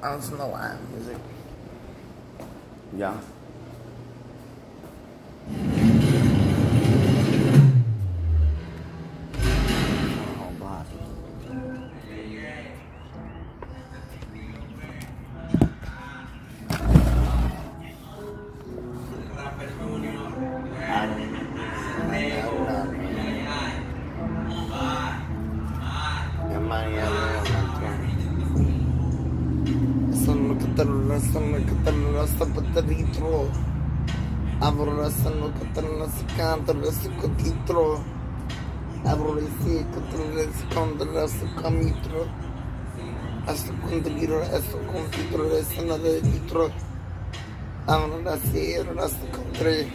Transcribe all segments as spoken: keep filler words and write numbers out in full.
I listen to Latin music. Yeah. Abraçando Catarina Canta, Resto Cotitro, Abrolesi, Catarina Canta, Resto Camitro, Asto Contriro, Asto Confitro, Resto Nada Ditro, Abrolesi, Resto Contre.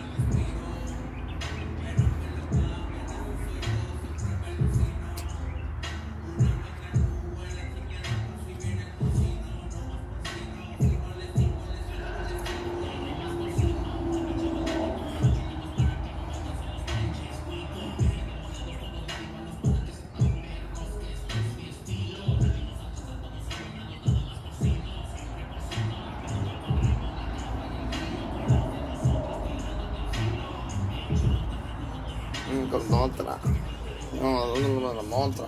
Con otra, no, no, no, no, otra.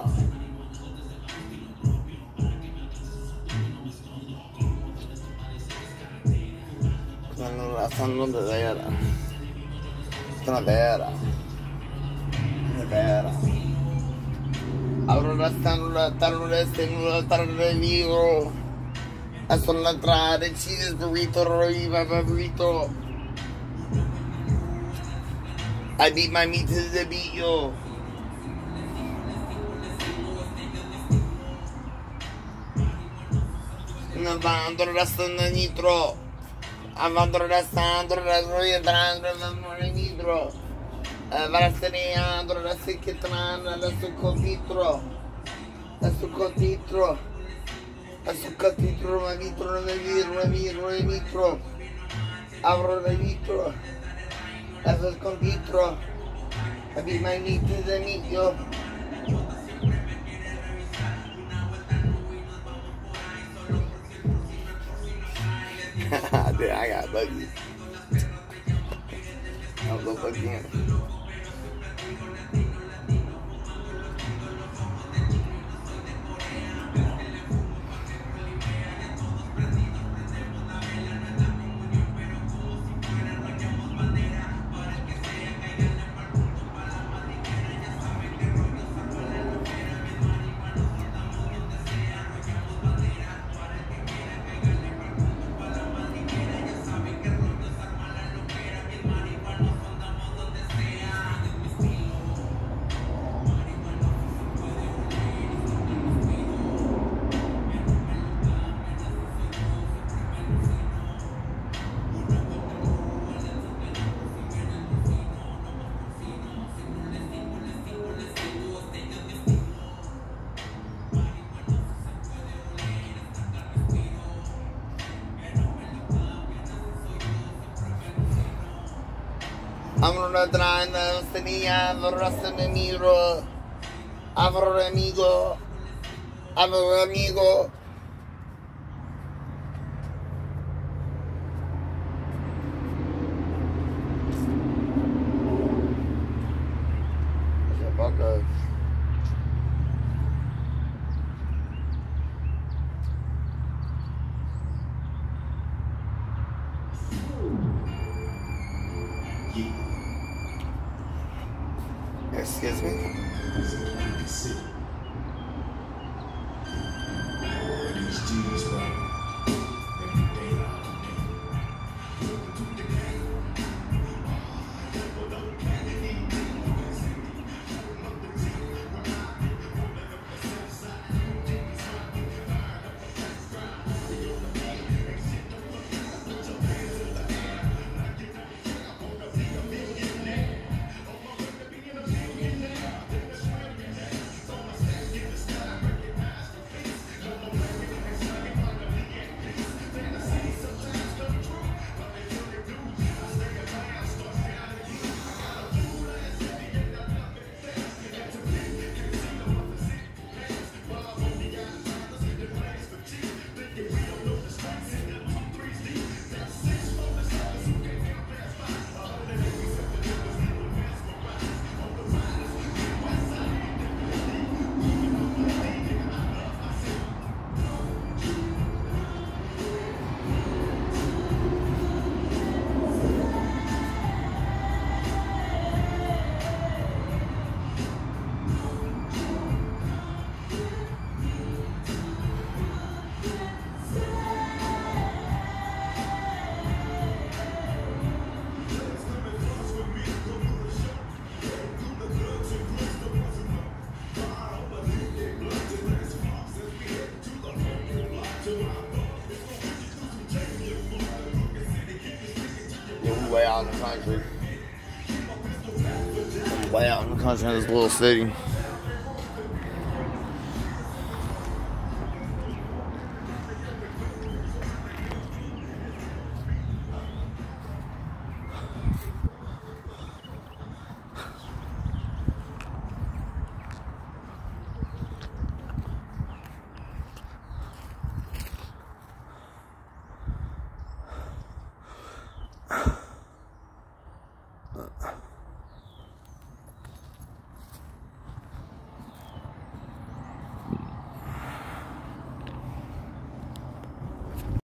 Stanno lasciando da vera, stanno vera, è vera. Allora stanno lasciando stanno lasciando vivo, a sono la tra decide burrito, riva burrito. I beat my meat to the beat, yo. Andando restando nitro. Andando restando restando nitro. Varastaniando restando adesso cotitro. Adesso cotitro. Adesso cotitro, ma vitro, ma vitro, ma vitro, ma vitro. Abro la vitro. Eso es con vitro. I beat my meat to the meat, yo. Dude, I got buggy. I'll go buggy in. Abro atrás, tenía dos de miro. Abro amigo. Abro amigo. Excuse me? out in the country. Way out in the country in this little city.